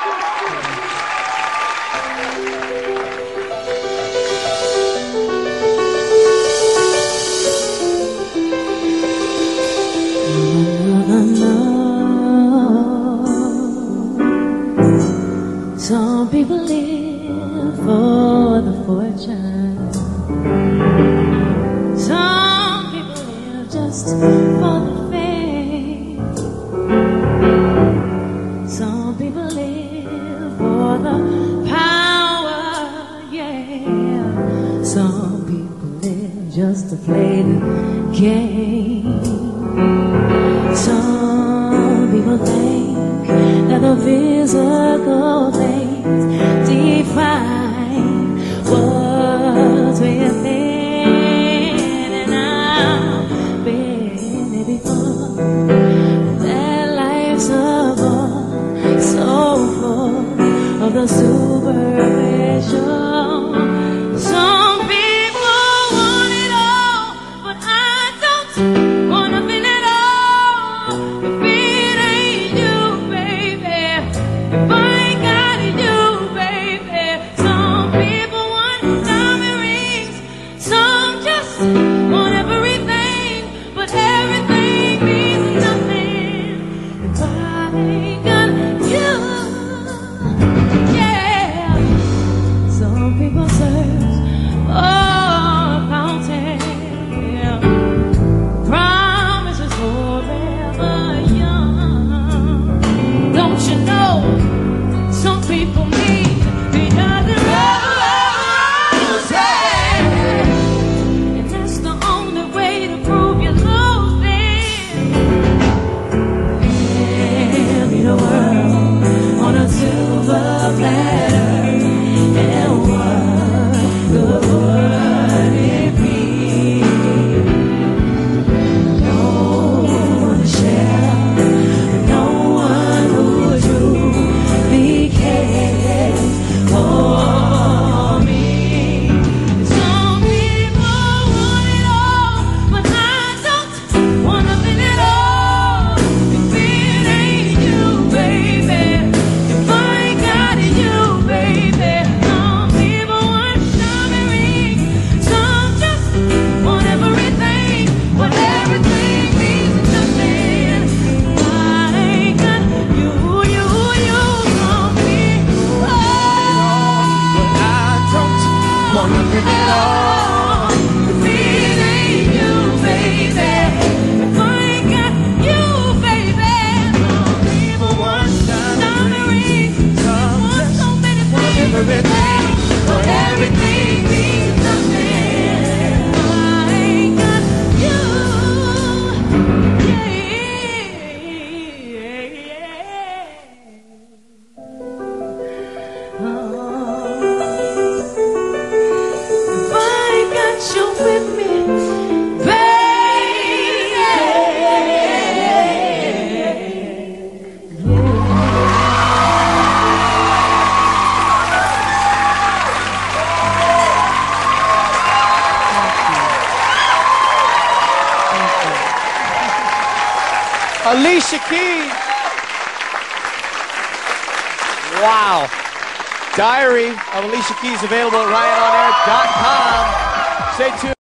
Some people live for the fortune. Some people live just for the fame. Some people live for the power, yeah. Some people live just to play the game. Some people think that the physical things define what's within, and I've been there before. That life's a ball so full of the superficial. Some people want it all, but I don't want nothing at all. If it ain't you, baby, if I ain't got you, baby. Some people want diamond rings, some just want everything, but everything means nothing if I ain't got you. Yeah. Some people search for a fountain, yeah. Promises forever young. Don't you know? Some people need another rose, and that's the only way to prove you love them. Hand me the world on a silver platter, and what good would it be? No one to share, no one who truly cares for me. Some people want it all, but I don't want nothing at all. If it ain't you, baby, if I ain't got you, baby. Some people want diamond rings, some just want everything, but everything means nothing if I ain't got you. Some people, But I don't want nothing at all. if it ain't you, baby, if I ain't got you, baby. Some people want diamond rings, Some want just so many want things, everything, but everything means nothing if I ain't got you. If I ain't got you with me, baby. Alicia Keys. Wow. Diary of Alicia Keys available at RyanOnAir.com. Stay tuned.